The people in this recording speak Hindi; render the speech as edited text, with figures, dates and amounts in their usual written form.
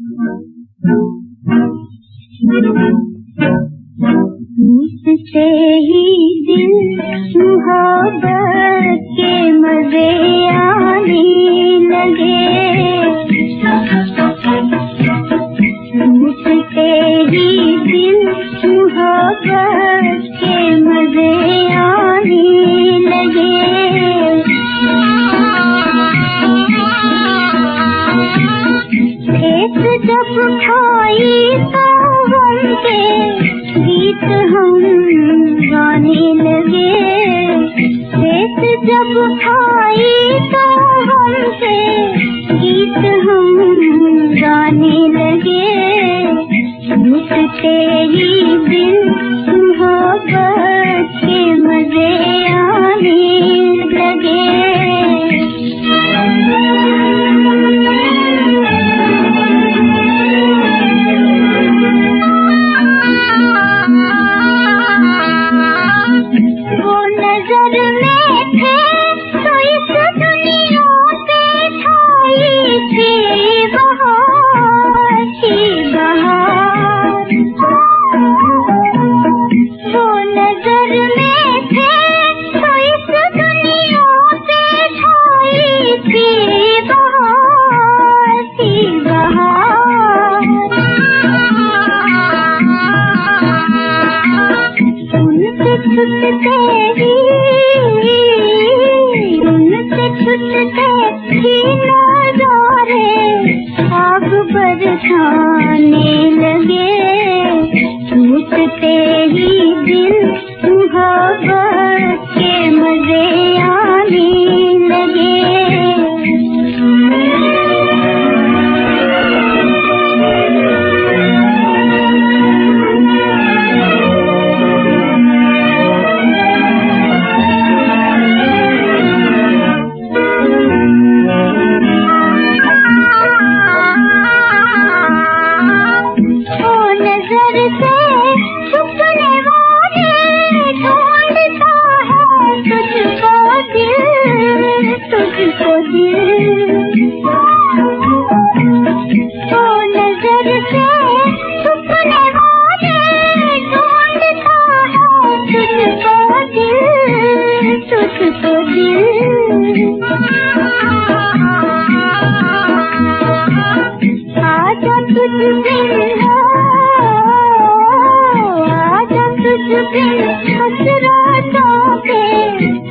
मुझसे ही दिल मोहब्बत के मजे आने लगे, मुझसे ही दिल मोहब्बत के मजे आने लगे। खेत जब खाई तो गम के गीत हम गाने लगे, खेत जब खाई तो गम के गीत हम गाने लगे। मुझसे ही दिल मोहब्बत के मजे आने लगे। आग बरसाने लगे, मुझसे ही दिल मोहब्बत के मजे आने लगे। आजा तुझ बिन हसरतों पे